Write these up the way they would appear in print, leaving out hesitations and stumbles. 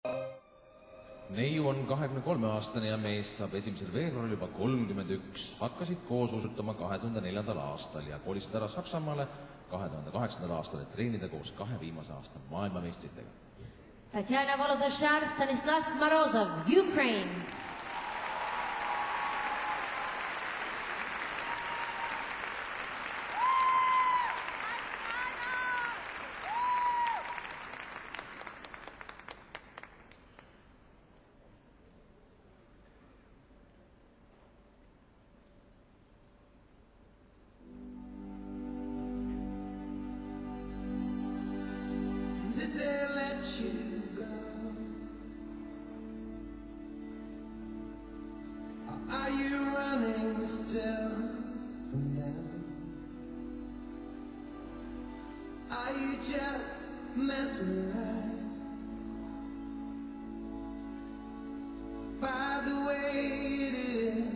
Neiu on 23-aastane ja mees saab 1. veebruaril juba 31. Hakkasid koos usutama 2004. aastal ja kolisid ära Saksamaale 2008. aastal, et treenida koos 2 viimase aasta maailmameistritega. Tatiana Volozhar, Stanislav Morozov, Ukraine. Did they let you go? Or are you running still from them? Are you just mesmerized by the way it is?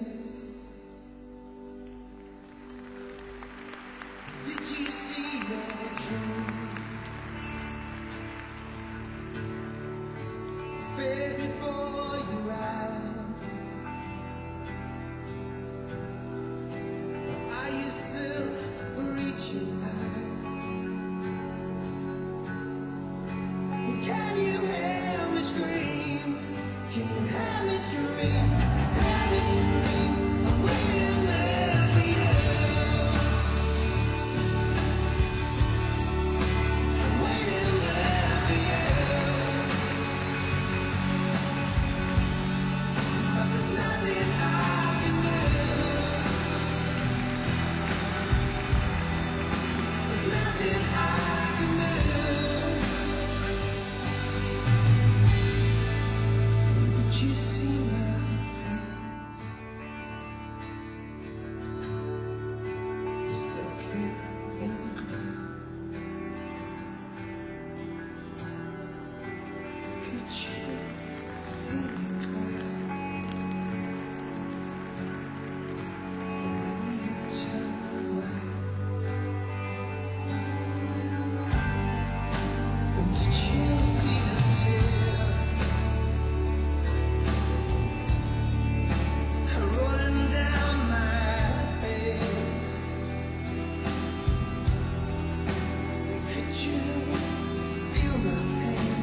Did you see your dream fade before your eyes? Are you still reaching out? Can you hear me scream? Can you hear me scream? Hear me scream? I'm waiting there for you. I'm waiting there for you. But there's nothing I can do. There's nothing I can do. Did you see my face? It's looking in the crowd. Could you see me cry when you turn away? And did you see the tears rolling down my face? Could you feel my pain?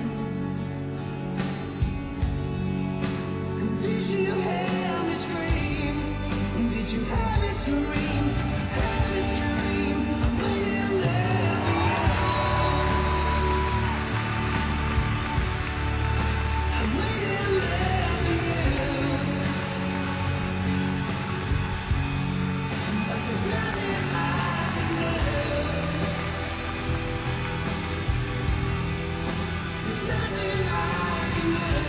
And did you hear me scream? Did you hear me scream? Hear me scream? I'm waiting there for you. I'm waiting there for you. But there's nothing I can do. There's nothing I can do.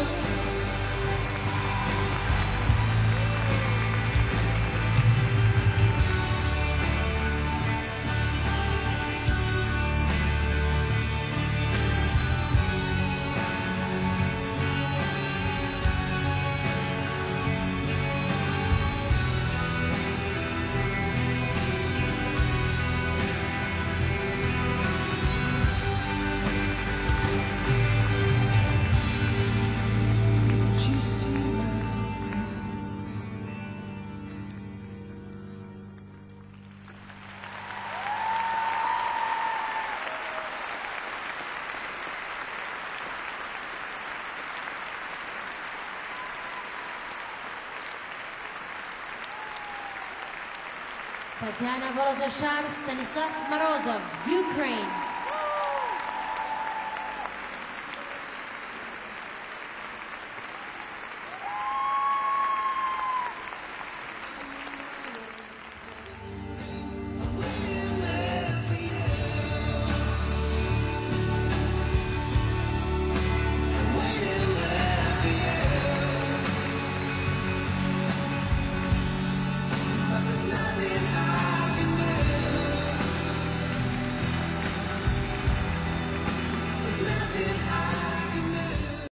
Did you see my face? Tatiana Volozhar, Stanislav Morozov, Ukraine.